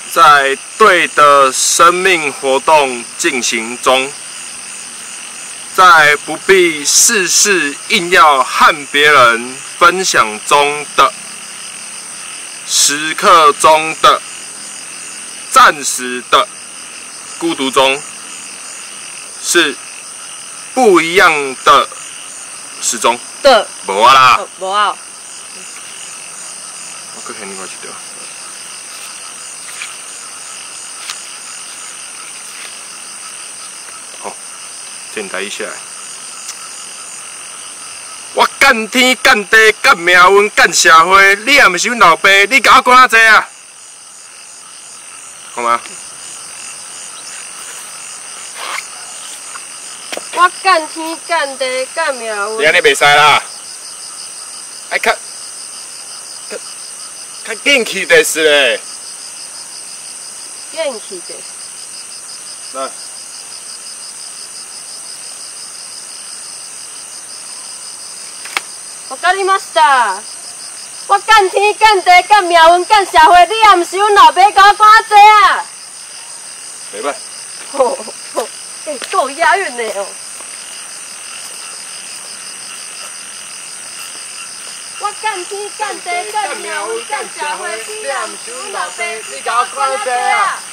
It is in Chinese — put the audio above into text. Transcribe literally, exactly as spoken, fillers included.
在对的生命活动进行中，在不必事事硬要和别人分享中的时刻中的暂时的孤独中，是不一样的时钟。 的。 无啊啦。 哦，无啊。 我搁看另外一条。好，简单一下来。我干天干地干命运干社会，你也毋是阮老爸，你甲我管啊济啊？好吗？ 我干天干地干命运。 你安尼袂使啦，爱较较较元气就是嘞。 元气的。 来。 わかりました。我干天干地干命运干社会，你也毋是阮老爸，甲我管啊济啊？ 袂歹。 吼吼，哎，够押韵的哦。我干天干地干命运干社会，你也毋是阮老爸，你甲我管啊济啊？